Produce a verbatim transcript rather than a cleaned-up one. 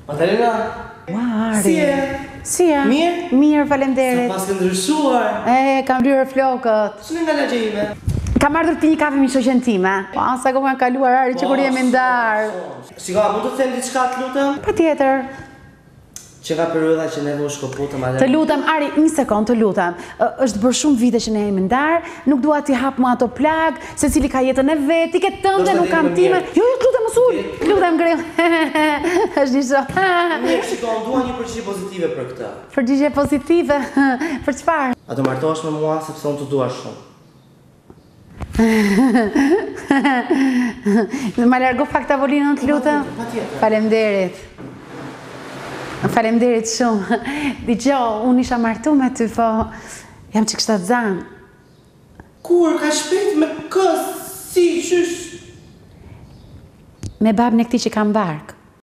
Matalena, Ari. si e? Si e? Mirë? Mirë, faleminderit. Pas ke ndryshuar. E, kam lyrë flokët. Ç'në nga lagja ime? Kam ardhur të një kafe me shoqen time. Po, sa kohë kanë kaluar Ari që kur jemi ndar. Shiko, mund të them diçka të lutem? Patjetër. Që ka periudha që neve u shkoputëm Të lutem, Ari, një sekond, të lutem. Ë, është bërë shumë vite që ne jemi ndar, nuk dua t'i hap mua ato plag, secili ka jetën e vet, ti ke tënde, nuk kam time. Jo, jo, të lutem mos ul. Lutem grill. Është një shoh. Mirë, shiko, dua një përgjigje pozitive për këtë. Përgjigje pozitive? Për çfarë? A do martohesh me mua sepse unë të dua shumë. Ma largo pak tavolinën, të lutem. Patjetër. Faleminderit. Faleminderit shumë. Dgjoj, unë isha martu me ty, po jam që kështa zanë. Kur, ka shpejt me kës, si, qysh? Me babën e këtij që kam bark.